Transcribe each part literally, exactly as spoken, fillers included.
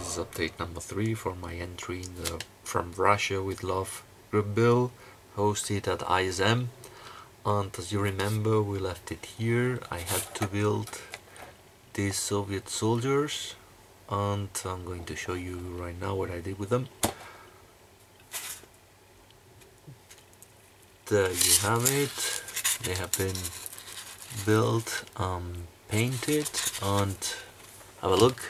this is update number three for my entry in the From Russia with Love group build hosted at I S M. And as you remember, we left it here. I had to build these Soviet soldiers, and I'm going to show you right now what I did with them. There you have it. They have been built, um, painted, and have a look.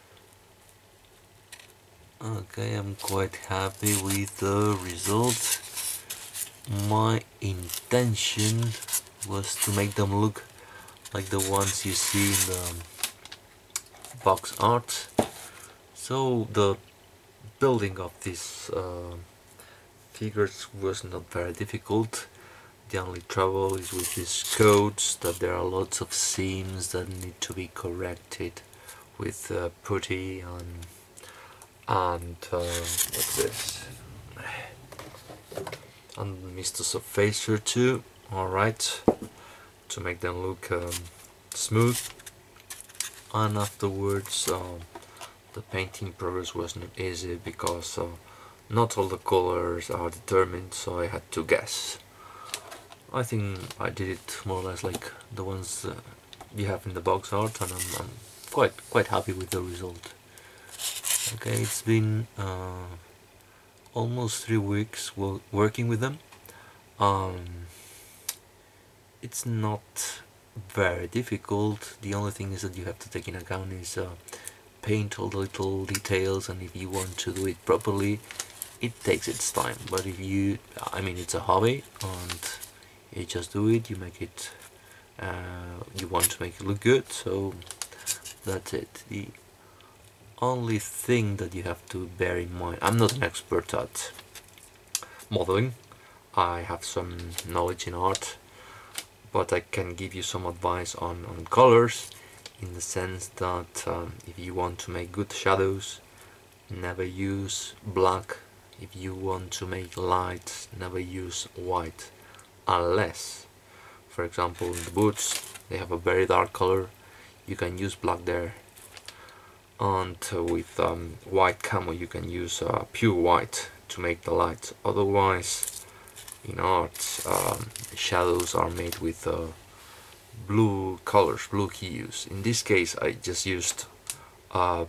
Okay, I'm quite happy with the result. My intention was to make them look like the ones you see in the box art. So the building of these uh, figures was not very difficult. The only trouble is with these codes, that there are lots of seams that need to be corrected with uh, putty and and uh, what's this, and Mister Surfacer too. Alright, to make them look um, smooth. And afterwards uh, the painting progress wasn't easy because uh, not all the colors are determined, so I had to guess. I think I did it more or less like the ones uh, you have in the box art, and I'm, I'm quite quite happy with the result. Okay, it's been uh, almost three weeks working with them. Um, it's not very difficult. The only thing is that you have to take in account is uh, paint all the little details, and if you want to do it properly, it takes its time. But if you, I mean, it's a hobby, and you just do it, you make it, uh, you want to make it look good, so that's it. The only thing that you have to bear in mind, I'm not an expert at modeling, I have some knowledge in art, but I can give you some advice on, on colors, in the sense that um, if you want to make good shadows, never use black. If you want to make light, never use white, unless, for example, in the boots they have a very dark color, you can use black there. And uh, with um, white camo you can use uh, pure white to make the light. Otherwise, in art, um, shadows are made with uh, blue colors, blue hues. In this case I just used uh,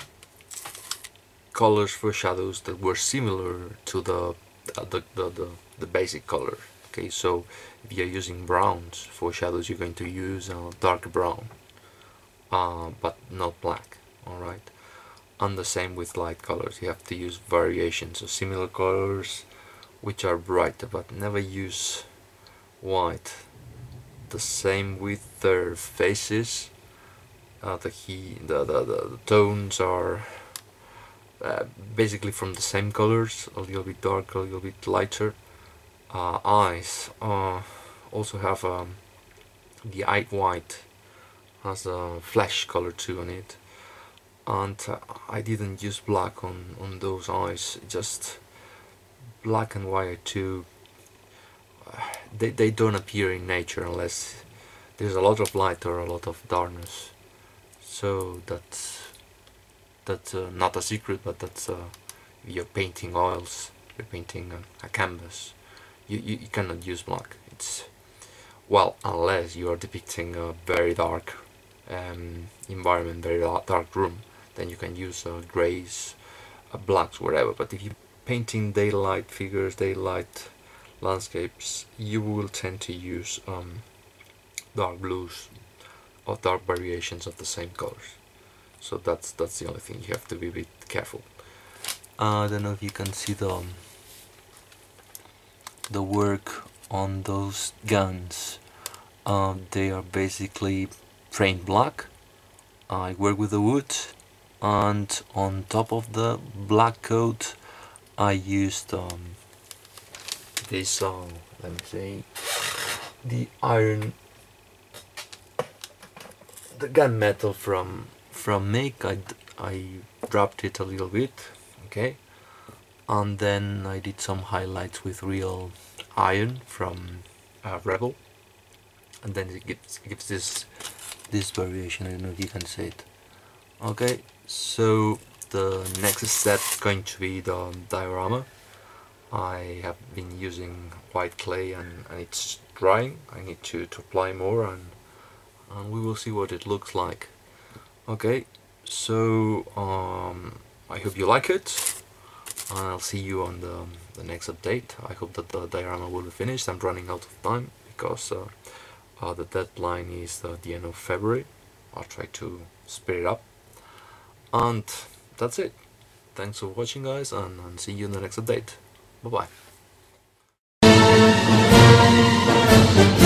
colors for shadows that were similar to the uh, the, the, the, the basic color. Okay, so if you're using browns for shadows, you're going to use uh, dark brown, uh, but not black. Alright, and the same with light colors, you have to use variations of similar colors which are brighter, but never use white. The same with their faces, uh, the, he, the, the, the, the tones are uh, basically from the same colors, a little bit darker, a little bit lighter. Uh, eyes uh, also have um, the eye white has a flesh color too on it, and uh, I didn't use black on, on those eyes, just black and white too. Uh, they, they don't appear in nature unless there's a lot of light or a lot of darkness, so that's that's uh, not a secret, but that's uh, if you're painting oils, you're painting a, a canvas, you, you, you cannot use black. It's, well, unless you are depicting a very dark um, environment, very dark room, then you can use uh, grays, uh, blacks, whatever. But if you're painting daylight figures, daylight landscapes, you will tend to use um, dark blues or dark variations of the same colors. So that's that's the only thing, you have to be a bit careful. Uh, I don't know if you can see the um, the work on those guns. Uh, they are basically framed black. I work with the wood, and on top of the black coat I used um, this, uh, let me say, the iron, the gunmetal from from Make. I, I dropped it a little bit, okay, and then I did some highlights with real iron from uh, Rebel, and then it gives, it gives this this variation. I don't know if you can see it. Okay, so the next step is going to be the diorama. I have been using white clay and, and it's drying. I need to, to apply more, and, and we will see what it looks like. Okay, so um, I hope you like it, and I'll see you on the, the next update. I hope that the diorama will be finished. I'm running out of time because uh, uh, the deadline is uh, the end of February. I'll try to speed it up. And that's it. Thanks for watching, guys, and, and see you in the next update. Bye bye.